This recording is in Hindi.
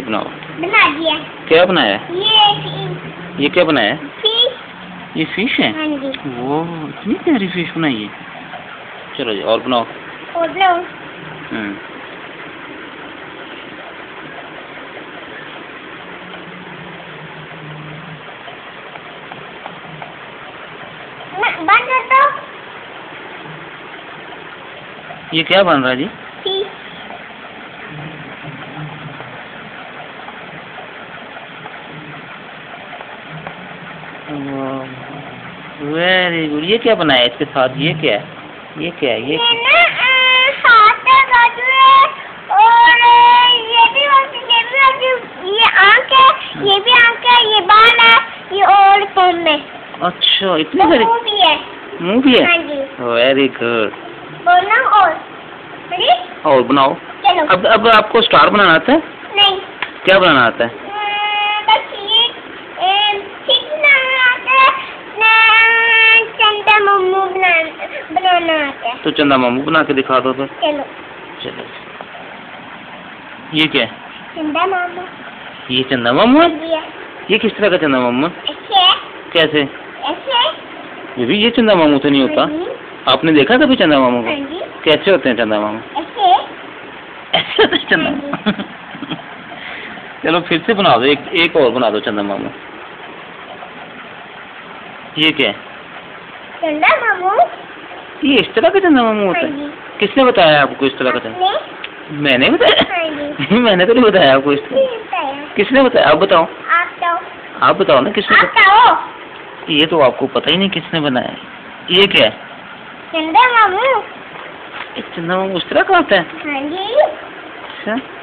बनाओ। बना दिया। क्या बनाया है? ये क्या बनाया है? फिश। ये फिश है? हाँ जी। वो इतनी प्यारी फिश बनाई है। चलो जी और बनाओ। और बनाओ। बंद कर दो। ये क्या बन रहा है जी? फिश। Very good. ये क्या बनाया इसके साथ? ये क्या है? ये क्या है? ये हाथ है, बाजू है, और ये भी ये आंख है, ये भी आंख है, ये बाल है, ये और फोन में। अच्छा इतनी सारी। मुंह भी है। मुंह भी है? हाँ जी। Very good. बोलना और बनाओ। चलो। अब आपको स्टार बनाना आता है? नहीं। क्या बनाना आता है? बस ये बनाना आता है, चंदा मामू बनाना आता है। तो चंदा मामू बना के दिखा दो फिर। चलो। चलो। ये क्या है? चंदा मामू। ये चंदा मामू है? ये ये किस तरह का चंदा मामू है? ऐसे। कैसे? ऐसे। ये चंदा मामू तो नहीं होता। आपने देखा कभी चंदा मामू को? हाँ जी। कैसे होते हैं चंदा मामू? ऐसे। ऐसे होते हैं चंदा मामू? चलो फिर से बना दो। एक और बना दो चंदा मामू। ये क्या है? चंदा मामू। ये इस तरह का चंदा मामू होता है? किसने बताया आपको इस तरह का चंदा? मैंने बताया? मैंने तो नहीं बताया आपको इस तरह। किसने बताया? आप बताओ। आप बताओ ना किसने बताया? ये तो आपको पता ही नहीं किसने बनाया। ये क्या है? चंदा मामू। चंदा मामू उस तरह का होता है? हाँ जी। अच्छा।